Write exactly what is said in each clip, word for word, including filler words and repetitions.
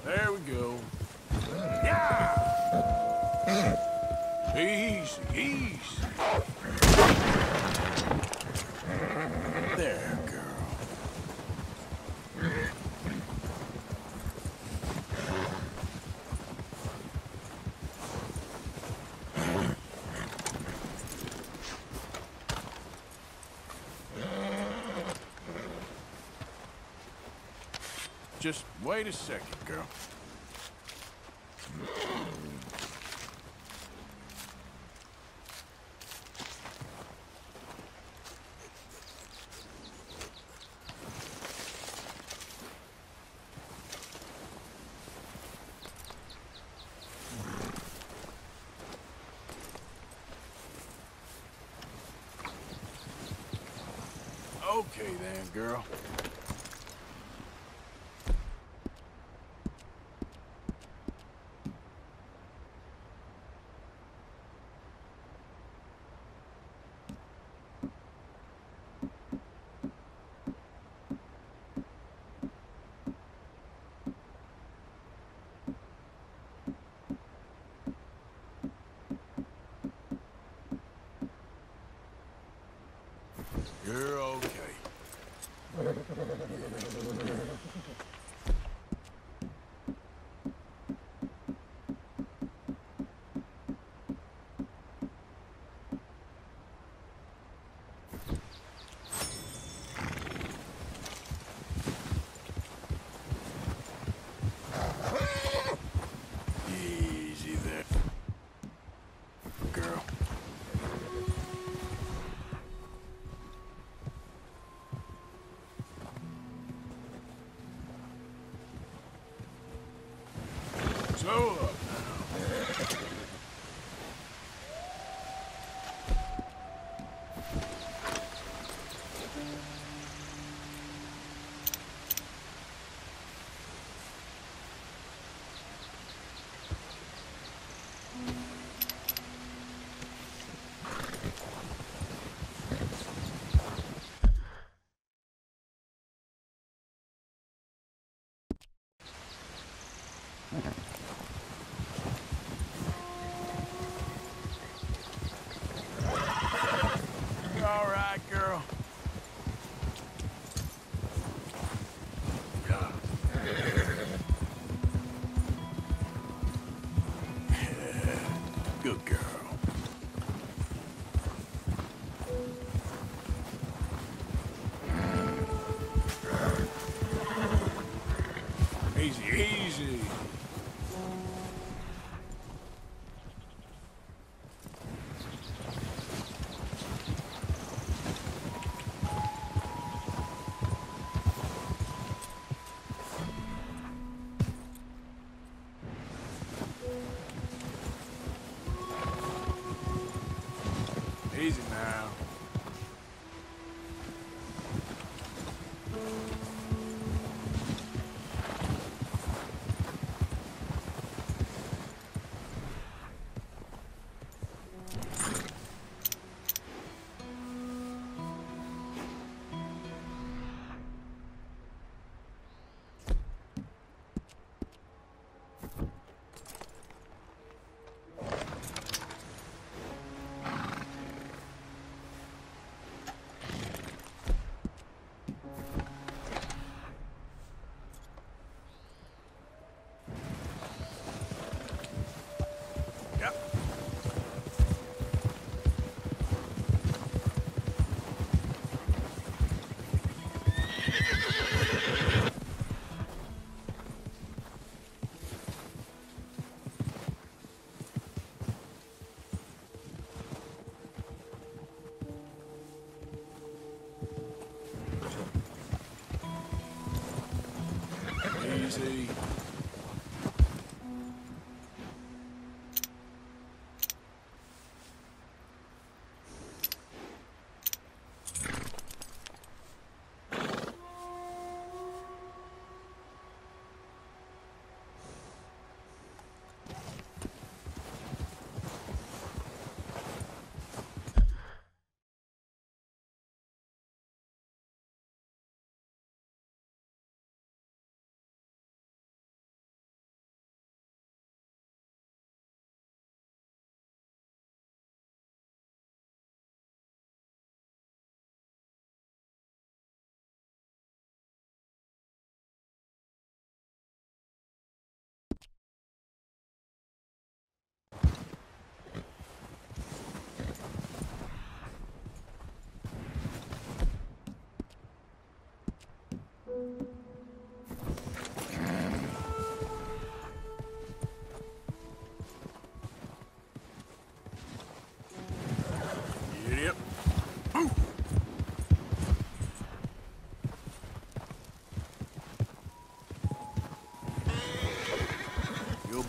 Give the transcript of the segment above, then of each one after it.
There we go. Yeah! Easy, easy. There, girl. Just wait a second, girl. Okay then, girl. You're okay. Easy there, girl. Slow up now. All right, girl. Good girl. Easy, easy. Easy now. Easy.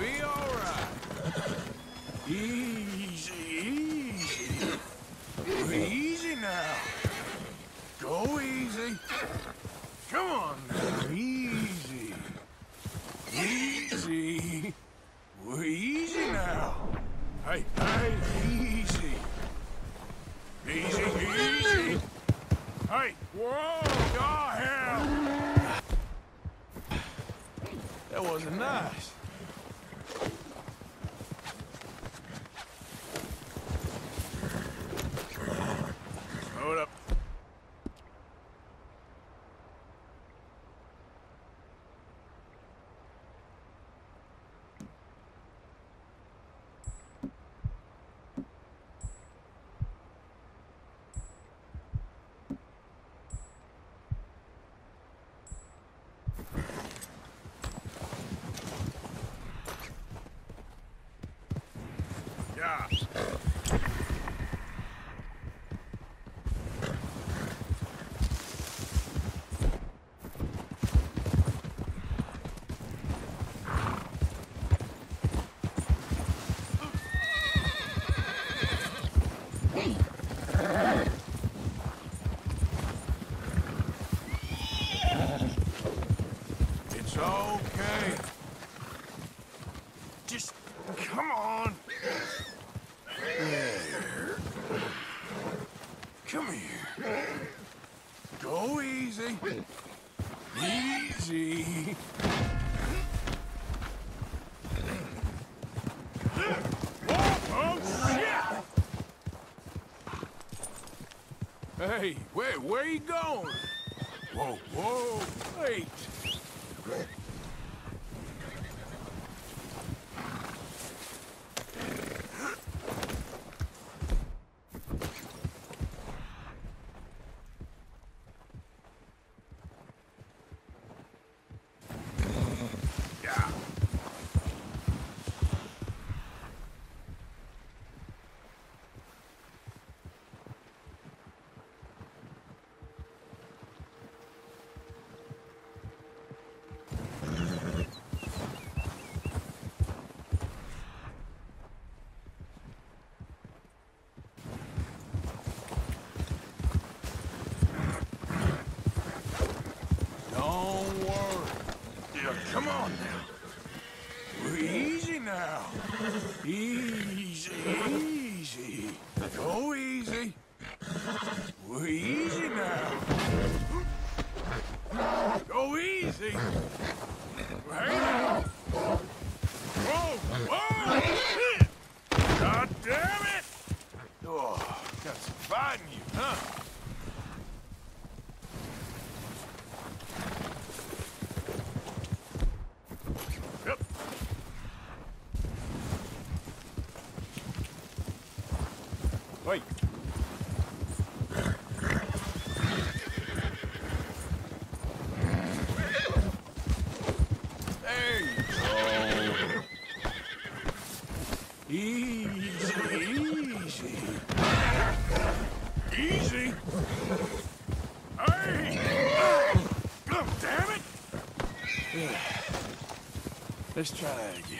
be all right. Easy, easy. Easy now. Go easy. Come on now. Easy. Easy. Easy now. Hey, hey, easy. Easy, easy. Hey, whoa, oh hell. That wasn't nice. Hold up. Yeah. It's okay. Just come on. There. Come here. Go easy. Easy. Oh, shit! Hey, where, where you going? Whoa, whoa, wait. Come on now. Easy now. Easy, easy. Go easy. Easy now. Go easy. Hey now. Whoa, whoa. God damn it. Oh, got some fight in you, huh? Wait. There you go. Easy, easy. Easy. Hey! God damn it! Let's try that again.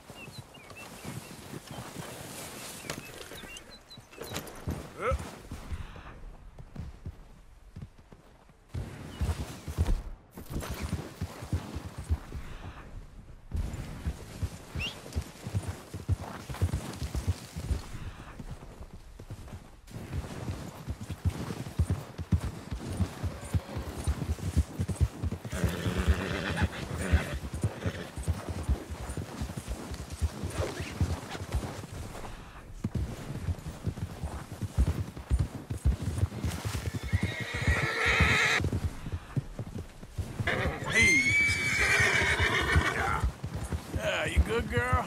Good girl.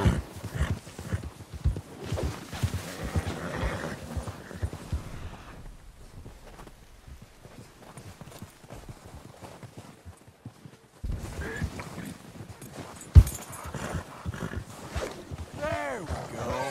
There we go.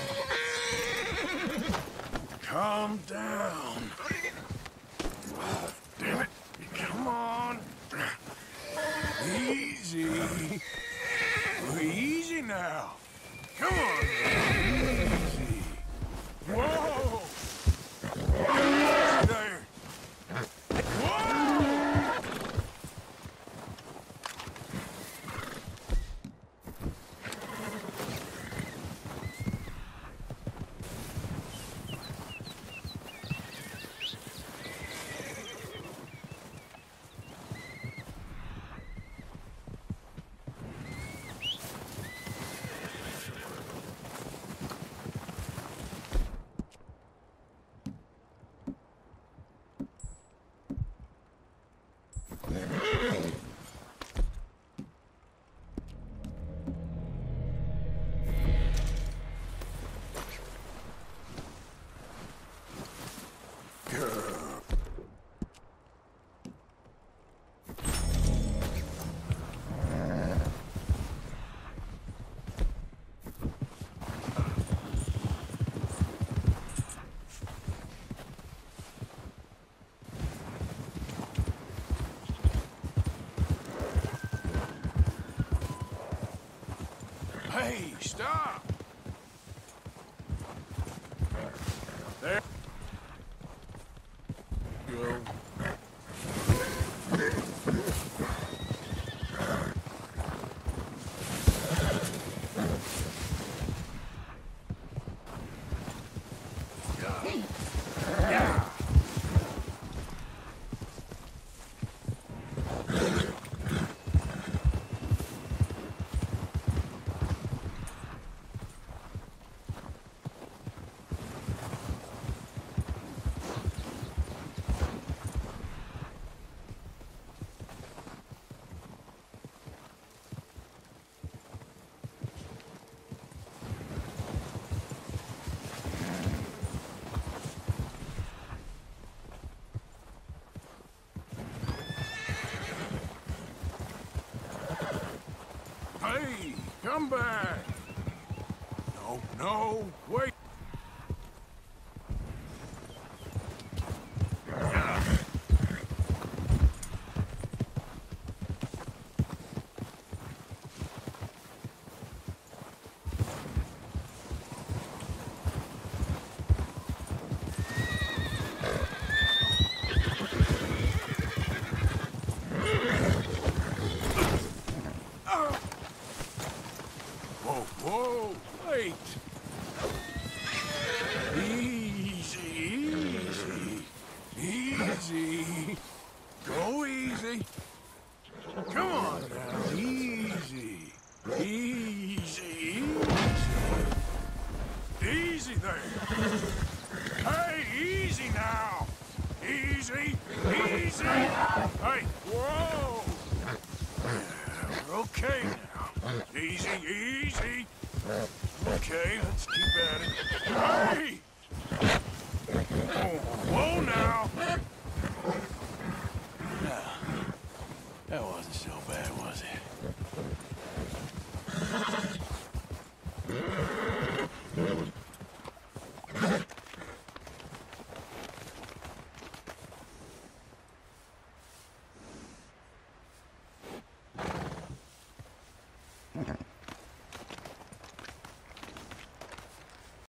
Calm down. Damn it. Come on. Easy. Easy now. Come on. Easy. Whoa. There. Whoa. Hey, stop! There you go. Yeah. Hey, come back! No, no, wait! Whoa, whoa, wait! Easy, easy, easy. Go easy. Come on now, easy, easy, easy. Easy there. Hey, easy now. Easy, easy. Hey, whoa. Okay now. Easy, easy. Okay, let's keep at it. Hey! Oh, whoa now! Now, that wasn't so bad, was it?